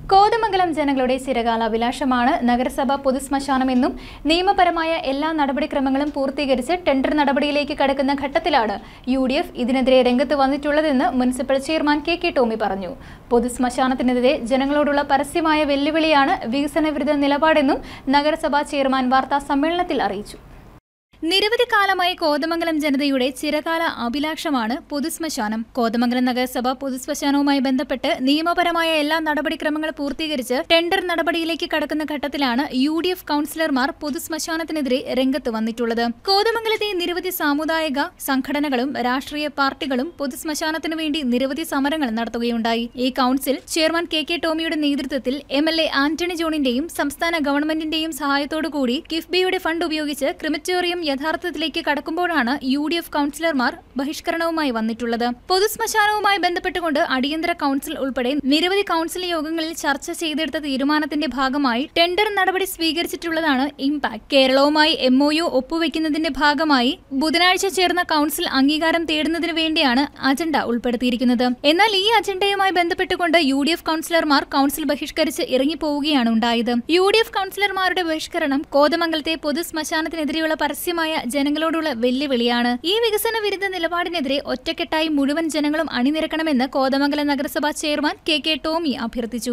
കോതമംഗലം ജനങ്ങളുടെ ചിരകാല അഭിലാഷമാണ് നഗരസഭ പൊതുശ്മശാനമെന്നും നിയമപരമായ എല്ലാ നടപടിക്രമങ്ങളും പൂർത്തീകരിച്ച് ടെൻഡർ നടപടിയിലേക്ക് കടക്കുന്ന ഘട്ടത്തിലാണ് UDF ഇതിനെതിരെ രംഗത്ത് വന്നിട്ടുള്ളതെന്ന് മുനിസിപ്പൽ ചെയർമാൻ കെ ടോമി പറഞ്ഞു. പൊതുശ്മശാനത്തിനെതിരെ ജനങ്ങളോടുള്ള പരസ്യമായ വെല്ലുവിളിയാണ് വികസനവിരുദ്ധ നിലപാടെന്നും നഗരസഭാ ചെയർമാൻ വാർത്താ സമ്മേളനത്തിൽ അറിയിച്ചു. നിരവധി കാലമായി കോതമംഗലം ജനതയുടെ ചിരകാല അഭിലാഷമാണ് പൊതുശ്മശാനം. കോതമംഗലം നഗരസഭ പൊതുശ്മശാനവുമായി ബന്ധപ്പെട്ട് നിയമപരമായ എല്ലാ നടപടിക്രമങ്ങളും പൂർത്തീകരിച്ച് ടെൻഡർ നടപടിയിലേക്ക് കടക്കുന്ന ഘട്ടത്തിലാണ് UDF കൌൺസിലർമാർ പൊതുശ്മശാനത്തിനെതിരെ രംഗത്ത് വന്നിട്ടുള്ളത്. കോതമംഗലത്തെ നിരവധി സാമുദായിക സംഘടനകളും രാഷ്ട്രീയ പാർട്ടികളും പൊതുശ്മശാനത്തിനു വേണ്ടി നിരവധി സമരങ്ങൾ നടത്തുകയുണ്ടായി. ഈ കൌൺസിൽ ചെയർമാൻ കെ ടോമിയുടെ നേതൃത്വത്തിൽ MLA ആന്റണി ജോണിന്റെയും സംസ്ഥാന ഗവൺമെന്റിന്റെയും സഹായത്തോടുകൂടി കിഫ്ബിയുടെ ഫണ്ട് ഉപയോഗിച്ച് ക്രിമറ്റോറിയം യഥാർത്ഥത്തിലേക്ക് കടക്കുമ്പോഴാണ് UDF കൌൺസിലർമാർ ബഹിഷ്കരണവുമായി വന്നിട്ടുള്ളത്. പൊതുശ്മശാനവുമായി ബന്ധപ്പെട്ടുകൊണ്ട് അടിയന്തര കൌൺസിൽ ഉൾപ്പെടെ നിരവധി കൌൺസിൽ യോഗങ്ങളിൽ ചർച്ച ചെയ്തെടുത്ത തീരുമാനത്തിന്റെ ഭാഗമായി ടെൻഡർ നടപടി സ്വീകരിച്ചിട്ടുള്ളതാണ് ഇംപാക്ട്. കേരളവുമായി MOU ഒപ്പുവെക്കുന്നതിന്റെ ഭാഗമായി ബുധനാഴ്ച ചേർന്ന കൌൺസിൽ അംഗീകാരം തേടുന്നതിന് വേണ്ടിയാണ് അജണ്ട ഉൾപ്പെടുത്തിയിരിക്കുന്നത്. എന്നാൽ ഈ അജണ്ടയുമായി ബന്ധപ്പെട്ടുകൊണ്ട് UDF കൌൺസിലർമാർ കൌൺസിൽ ബഹിഷ്കരിച്ച് ഇറങ്ങിപ്പോവുകയാണ് ഉണ്ടായത്. UDF കൌൺസിലർമാരുടെ ബഹിഷ്കരണം കോതമംഗലത്തെ പൊതുശ്മശാനത്തിനെതിരെയുള്ള പരസ്യമായ ജനങ്ങളോടുള്ള വെല്ലുവിളിയാണ്. ഈ വികസന വിരുദ്ധ നിലപാടിനെതിരെ ഒറ്റക്കെട്ടായി മുഴുവൻ ജനങ്ങളും അണിനിരക്കണമെന്ന് കോതമംഗലം നഗരസഭാ ചെയർമാൻ കെ ടോമി അഭ്യർത്ഥിച്ചു.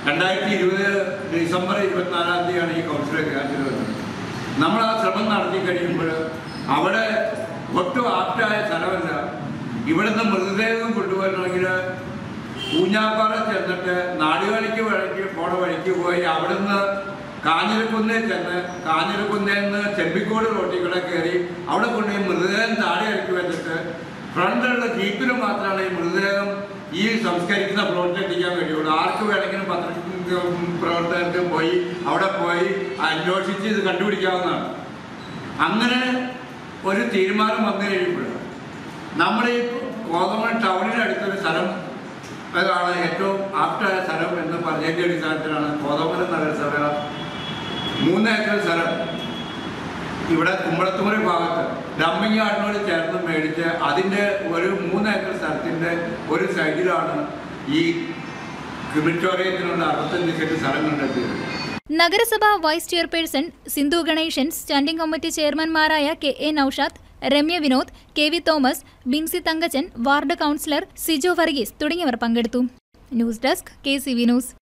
2020 ഡിസംബർ 24-ാം തീയതിയാണ് ഈ കൗൺസിൽ നമ്മൾ ആ ശ്രമം നടത്തി കഴിയുമ്പോൾ അവിടെ ഒട്ടും ആപ്റ്റായ സ്ഥലമല്ല. ഇവിടുന്ന് മൃതദേഹം കൊണ്ടുവരണമെങ്കിൽ ഊഞ്ഞാപ്പാറ ചെന്നിട്ട് നാടുകാലിക്ക് പോണ വഴിക്ക് പോയി അവിടുന്ന് കാഞ്ഞിരക്കുന്നിൽ ചെന്ന് കാഞ്ഞിരക്കുന്നിൽ നിന്ന് ചെമ്പിക്കോട് റോട്ടിക്കൂടെ കയറി അവിടെ കൊണ്ടുപോയി മൃതദേഹം താഴെ ഇറക്കി വെച്ചിട്ട് ഫ്രണ്ടിലുള്ള ജീപ്പിൽ മാത്രമാണ് ഈ മൃതദേഹം ഈ സംസ്കരിക്കുന്ന പ്ലോട്ടിൽ എത്തിക്കാൻ കഴിയുള്ളൂ. ആർക്ക് വേണമെങ്കിലും പ്രവർത്തകർക്ക് പോയി അവിടെ പോയി അന്വേഷിച്ച് ഇത് കണ്ടുപിടിക്കാവുന്നതാണ്. അങ്ങനെ ഒരു തീരുമാനം വന്നു കഴിയുമ്പോൾ നമ്മുടെ ഈ കോതമംഗലം ടൗണിനടുത്തൊരു സ്ഥലം അതാണ് ഏറ്റവും ആപ്റ്റായ സ്ഥലം എന്ന് പറഞ്ഞതിൻ്റെ അടിസ്ഥാനത്തിലാണ് കോതമംഗലം നഗരസഭ 3 ഏക്കർ സ്ഥലം ഇവിടെ കുമ്പളത്തുമുറി ഭാഗത്ത് ഡമ്പിങ് യാർഡിനോട് ചേർന്ന് മേടിച്ച് അതിൻ്റെ ഒരു 3 ഏക്കർ സ്ഥലത്തിൻ്റെ ഒരു സൈഡിലാണ് ഈ ക്രിമിറ്റോറിയത്തിനുള്ള 65 സെന്റ് സ്ഥലം കണ്ടെത്തിയത്. നഗരസഭ vice chairperson Sindhu Ganeshan, standing committee ചെയർമാൻമാരായ KA Naushad, Ramya Vinod, KV Thomas, Binsi Thankachan, ward councillor Sijo Varghese തുടങ്ങിയവർ പങ്കെടുത്തു. News desk KCV news.